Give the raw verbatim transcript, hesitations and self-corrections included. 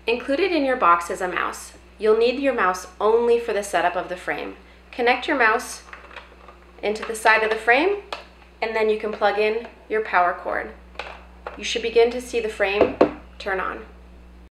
Included in your box is a mouse. You'll need your mouse only for the setup of the frame. Connect your mouse into the side of the frame, and then you can plug in your power cord. You should begin to see the frame turn on.